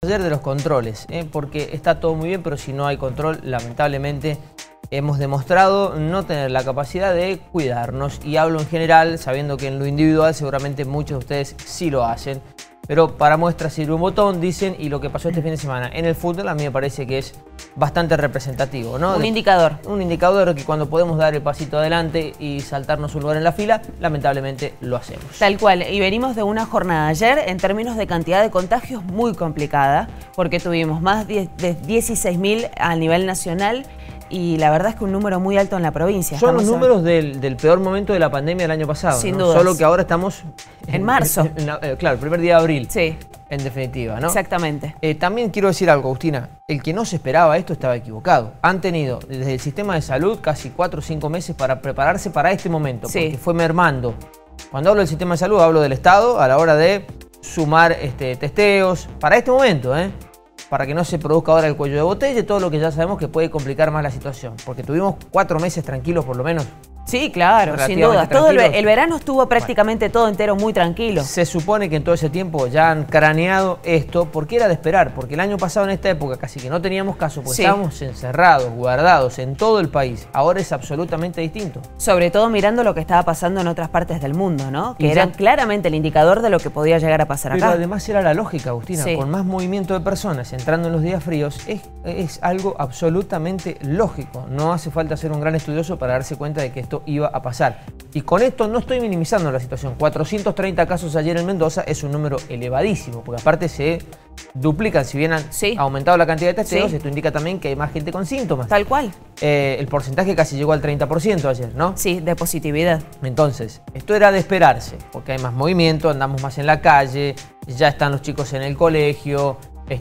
Ayer de los controles, porque está todo muy bien, pero si no hay control, lamentablemente hemos demostrado no tener la capacidad de cuidarnos. Y hablo en general, sabiendo que en lo individual seguramente muchos de ustedes sí lo hacen. Pero para muestra sirve un botón, dicen, y lo que pasó este fin de semana en el fútbol a mí me parece que es bastante representativo, ¿no? Un indicador. Un indicador que cuando podemos dar el pasito adelante y saltarnos un lugar en la fila, lamentablemente lo hacemos. Tal cual, y venimos de una jornada ayer en términos de cantidad de contagios muy complicada, porque tuvimos más de 16.000 a nivel nacional, y la verdad es que un número muy alto en la provincia. Son los números del peor momento de la pandemia del año pasado. Sin ¿no? duda. Solo que ahora estamos en marzo. Claro, el primer día de abril. Sí. En definitiva, ¿no? Exactamente. También quiero decir algo, Agustina. El que no se esperaba esto estaba equivocado. Han tenido desde el sistema de salud casi 4 o 5 meses para prepararse para este momento. Sí. Porque fue mermando. Cuando hablo del sistema de salud, hablo del Estado a la hora de sumar testeos para este momento, para que no se produzca ahora el cuello de botella y todo lo que ya sabemos que puede complicar más la situación. Porque tuvimos 4 meses tranquilos por lo menos. Sí, claro, sin duda. Todo el verano estuvo prácticamente todo entero muy tranquilo. Se supone que en todo ese tiempo ya han craneado esto porque era de esperar. Porque el año pasado en esta época casi que no teníamos caso, porque estábamos encerrados, guardados en todo el país. Ahora es absolutamente distinto. Sobre todo mirando lo que estaba pasando en otras partes del mundo, ¿no? Que eran claramente el indicador de lo que podía llegar a pasar acá. Pero además era la lógica, Agustina. Con más movimiento de personas entrando en los días fríos, es algo absolutamente lógico. No hace falta ser un gran estudioso para darse cuenta de que esto iba a pasar. Y con esto no estoy minimizando la situación. 430 casos ayer en Mendoza es un número elevadísimo, porque aparte se duplican. Si bien han aumentado la cantidad de testeos, esto indica también que hay más gente con síntomas. Tal cual. El porcentaje casi llegó al 30% ayer, ¿no? Sí, de positividad. Entonces, esto era de esperarse, porque hay más movimiento, andamos más en la calle, ya están los chicos en el colegio.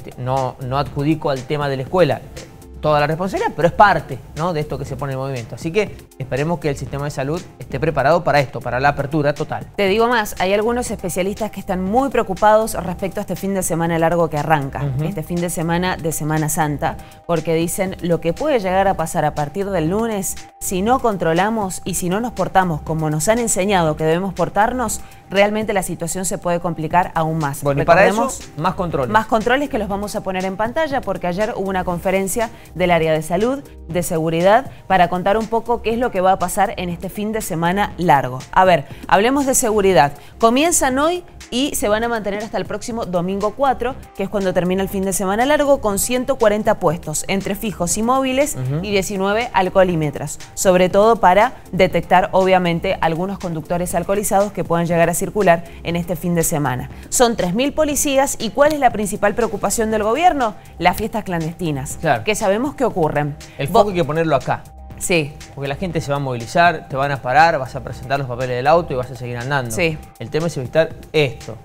No adjudico al tema de la escuela toda la responsabilidad, pero es parte, ¿no?, de esto que se pone en movimiento. Así que esperemos que el sistema de salud esté preparado para esto, para la apertura total. Te digo más, hay algunos especialistas que están muy preocupados respecto a este fin de semana largo que arranca, este fin de Semana Santa, porque dicen lo que puede llegar a pasar a partir del lunes, si no controlamos y si no nos portamos como nos han enseñado que debemos portarnos, realmente la situación se puede complicar aún más. Bueno, y para eso, más controles. Más controles que los vamos a poner en pantalla, porque ayer hubo una conferencia del área de salud, de seguridad, para contar un poco qué es lo que va a pasar en este fin de semana largo. A ver, hablemos de seguridad. Comienzan hoy y se van a mantener hasta el próximo domingo 4, que es cuando termina el fin de semana largo, con 140 puestos, entre fijos y móviles, y 19 alcoholímetros, sobre todo para detectar, obviamente, algunos conductores alcoholizados que puedan llegar a circular en este fin de semana. Son 3.000 policías, y ¿cuál es la principal preocupación del gobierno? Las fiestas clandestinas, que sabemos que ocurren. El foco hay que ponerlo acá. Sí. Porque la gente se va a movilizar, te van a parar, vas a presentar los papeles del auto y vas a seguir andando. Sí. El tema es evitar esto.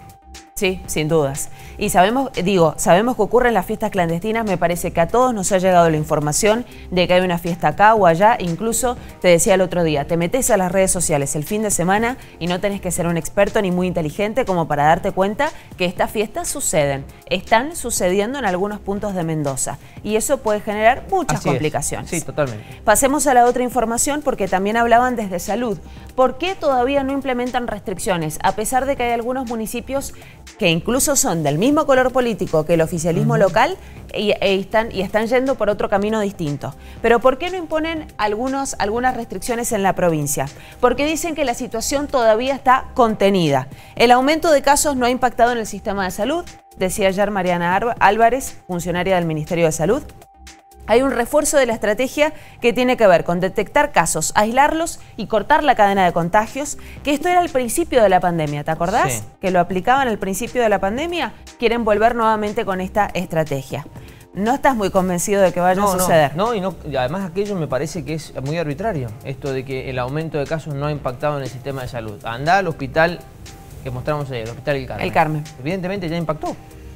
Sí, sin dudas. Y sabemos que ocurren las fiestas clandestinas. Me parece que a todos nos ha llegado la información de que hay una fiesta acá o allá. Incluso te decía el otro día, te metes a las redes sociales el fin de semana y no tenés que ser un experto ni muy inteligente como para darte cuenta que estas fiestas están sucediendo en algunos puntos de Mendoza. Y eso puede generar muchas complicaciones. Sí, totalmente. Pasemos a la otra información, porque también hablaban desde salud. ¿Por qué todavía no implementan restricciones? A pesar de que hay algunos municipios que incluso son del mismo color político que el oficialismo local y están yendo por otro camino distinto. Pero ¿por qué no imponen algunas restricciones en la provincia? Porque dicen que la situación todavía está contenida. El aumento de casos no ha impactado en el sistema de salud, decía ayer Mariana Álvarez, funcionaria del Ministerio de Salud. Hay un refuerzo de la estrategia que tiene que ver con detectar casos, aislarlos y cortar la cadena de contagios, que esto era al principio de la pandemia, ¿te acordás? Sí. Que lo aplicaban al principio de la pandemia, quieren volver nuevamente con esta estrategia. ¿No estás muy convencido de que vaya a suceder? No, y además aquello me parece que es muy arbitrario, esto de que el aumento de casos no ha impactado en el sistema de salud. Andá al hospital que mostramos ayer, el hospital El Carmen. Evidentemente ya impactó.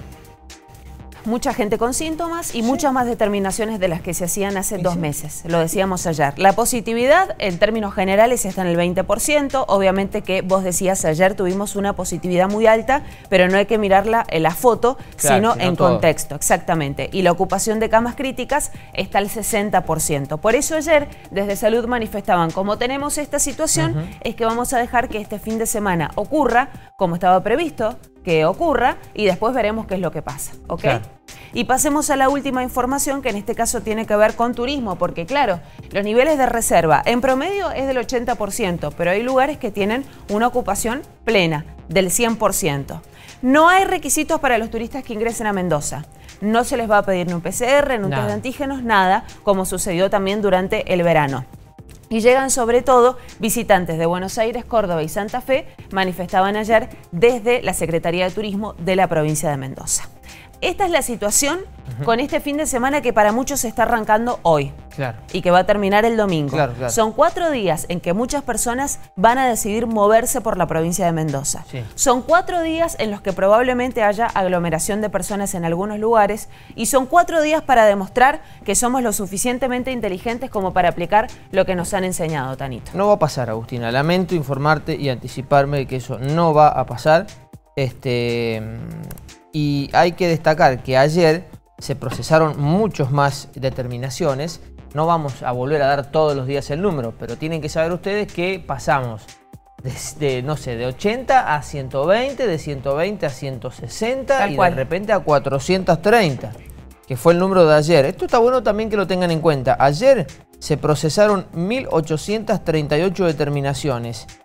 Mucha gente con síntomas y muchas más determinaciones de las que se hacían hace 2 meses, lo decíamos ayer. La positividad en términos generales está en el 20%, obviamente que vos decías ayer tuvimos una positividad muy alta, pero no hay que mirarla en la foto, sino en contexto, exactamente. Y la ocupación de camas críticas está al 60%. Por eso ayer desde Salud manifestaban, como tenemos esta situación, es que vamos a dejar que este fin de semana ocurra como estaba previsto, que ocurra y después veremos qué es lo que pasa, ¿ok? Claro. Y pasemos a la última información, que en este caso tiene que ver con turismo, porque claro, los niveles de reserva en promedio es del 80%, pero hay lugares que tienen una ocupación plena, del 100%. No hay requisitos para los turistas que ingresen a Mendoza. No se les va a pedir ni un PCR, ni un test de antígenos, nada, como sucedió también durante el verano. Y llegan sobre todo visitantes de Buenos Aires, Córdoba y Santa Fe, manifestaban ayer desde la Secretaría de Turismo de la provincia de Mendoza. Esta es la situación con este fin de semana que para muchos se está arrancando hoy y que va a terminar el domingo. Son 4 días en que muchas personas van a decidir moverse por la provincia de Mendoza. Son 4 días en los que probablemente haya aglomeración de personas en algunos lugares y son 4 días para demostrar que somos lo suficientemente inteligentes como para aplicar lo que nos han enseñado, Tanito. No va a pasar, Agustina. Lamento informarte y anticiparme de que eso no va a pasar. Y hay que destacar que ayer se procesaron muchos más determinaciones. No vamos a volver a dar todos los días el número, pero tienen que saber ustedes que pasamos no sé, de 80 a 120, de 120 a 160 y de repente a 430, que fue el número de ayer. Esto está bueno también que lo tengan en cuenta. Ayer se procesaron 1.838 determinaciones